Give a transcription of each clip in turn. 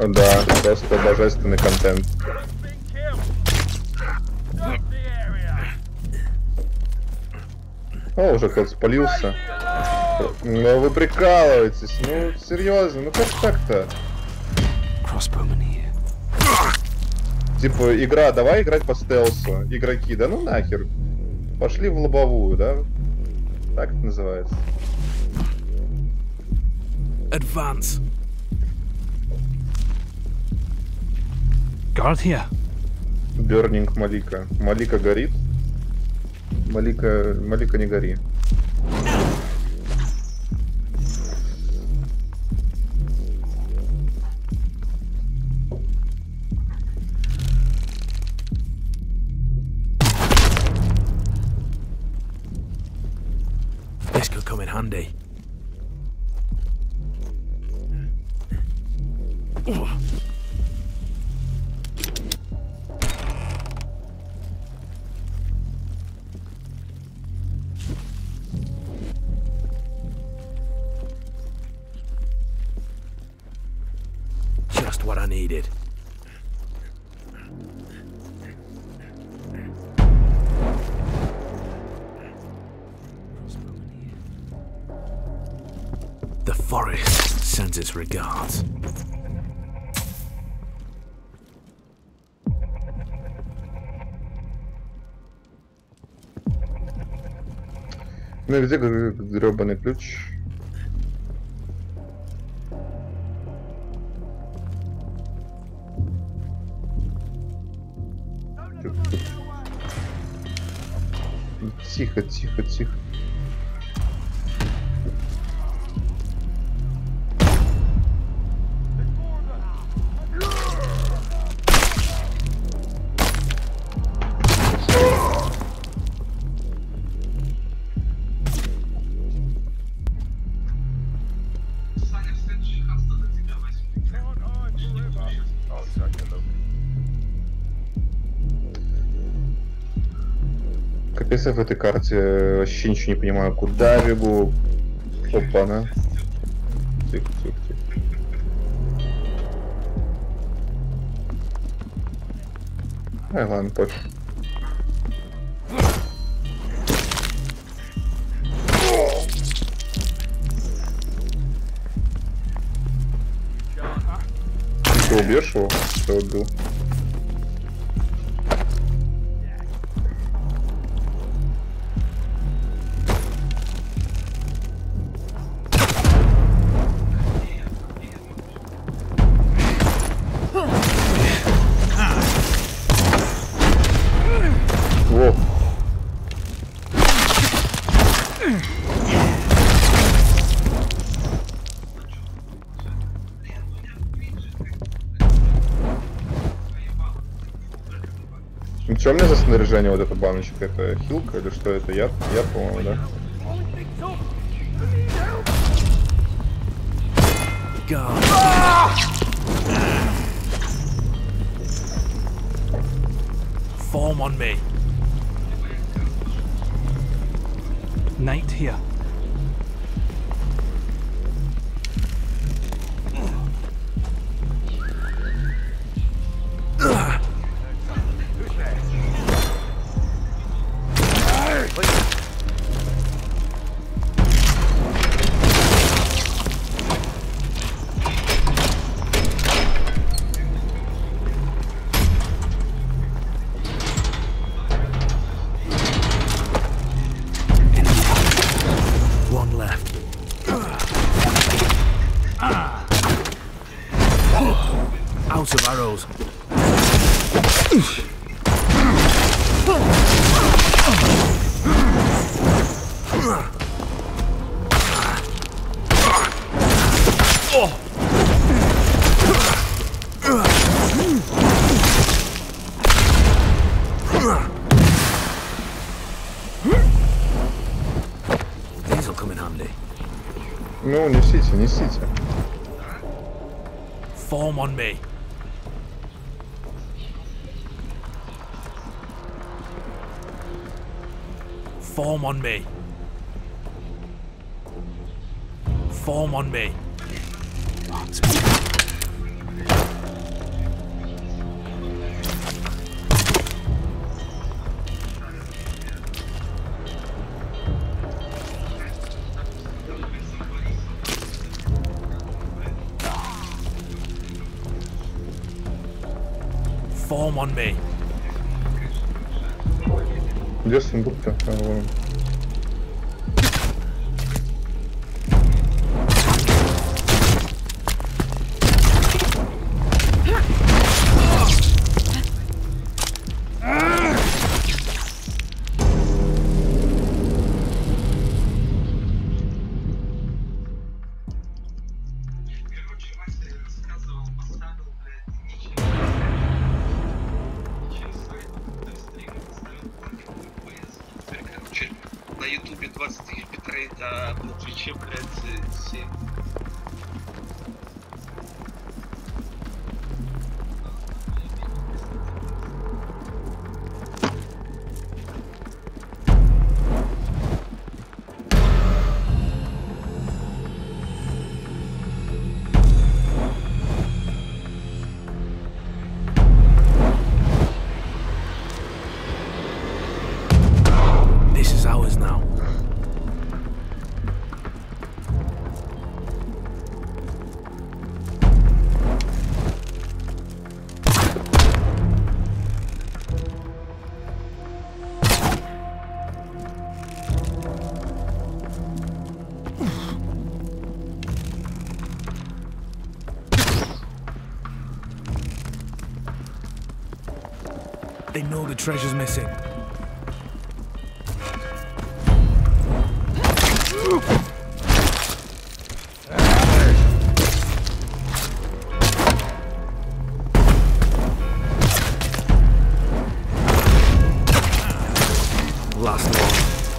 Да, просто божественный контент. О, уже кто-то спалился. Ну вы прикалываетесь, ну серьезно, ну как так-то? Типа, игра, давай играть по стелсу. Игроки, да ну нахер. Пошли в лобовую, да? Так это называется. Advance. Guard here. Бёрнинг Малика. Малика горит. Малика не гори. This could come in handy. Just what I needed. The forest sends its regards. Ну и где гребаный ключ? Тихо, тихо, тихо. Капец, я в этой карте вообще ничего не понимаю, куда бегу. Опа-на. Тихо, тихо, тихо. Ай, ладно, пофиг. Ты убьешь его? Что убил? Ну что у меня за снаряжение вот эта баночка? Это хилка или что это? Яд, по-моему, да? Form on me. Knight here. Out of arrows. These'll come in handy. Ну, несите, несите. Form on me. Form on me. Form on me. Form on me. Где сундук-то? А, вон. На ютубе 20 тысяч битрейт, а на твиче, блядь, 7. This is ours now. They know the treasure's missing. Last one.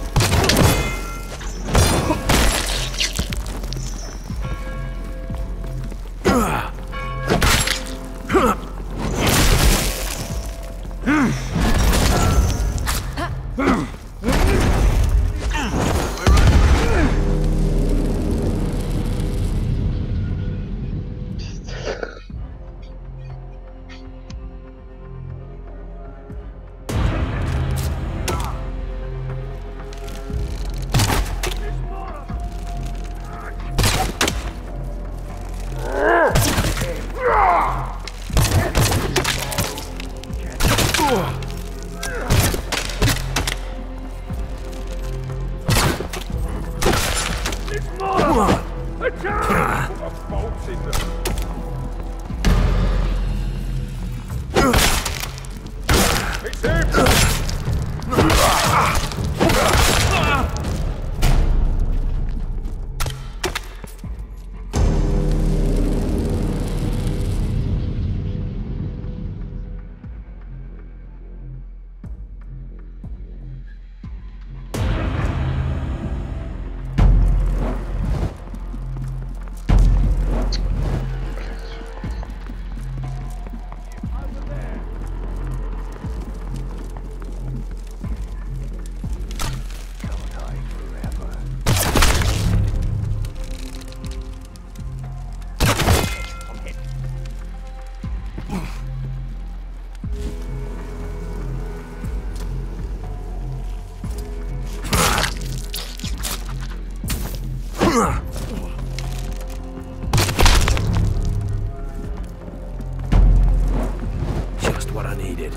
Just what I needed.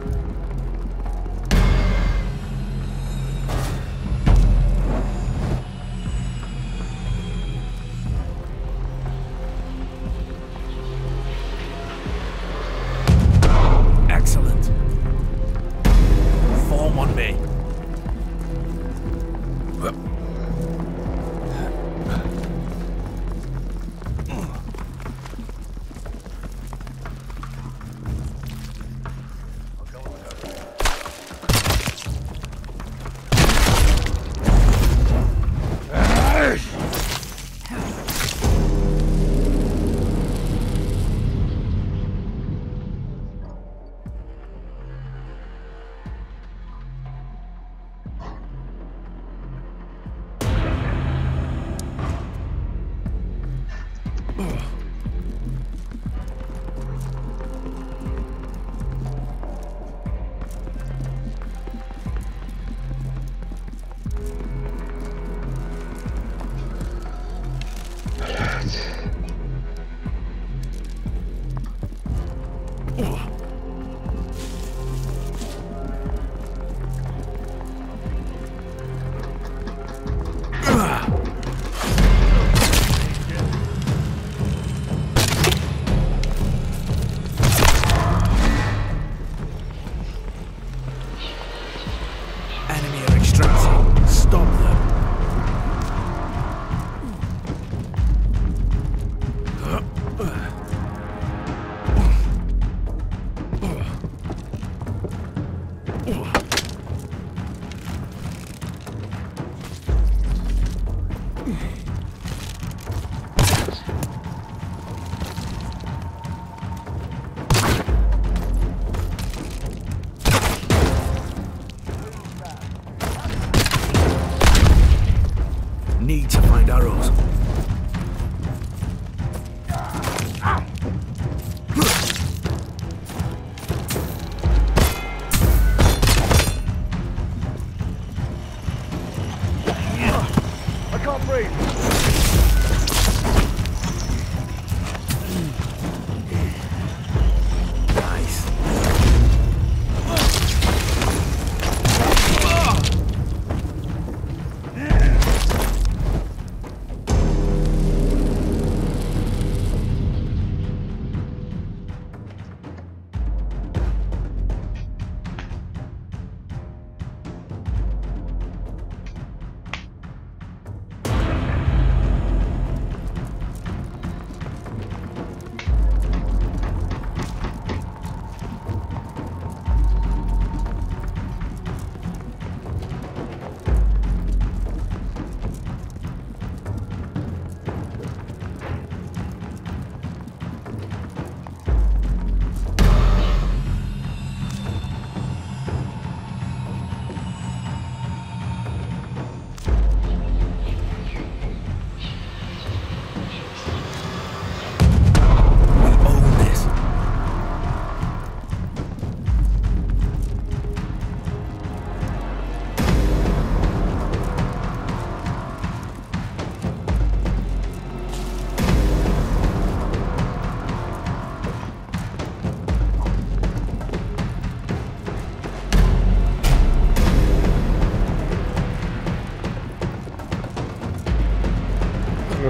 Excellent. Form on me.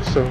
все.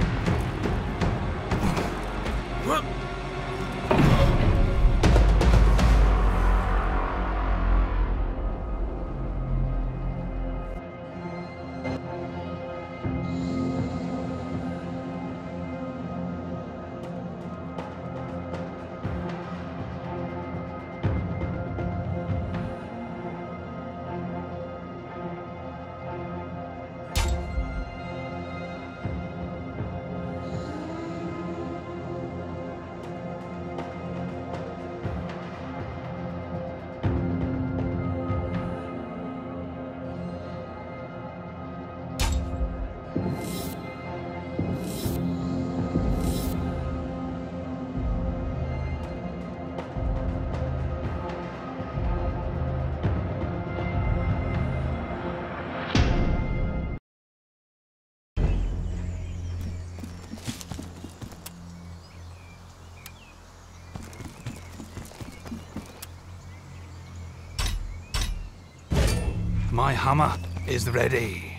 My hammer is ready.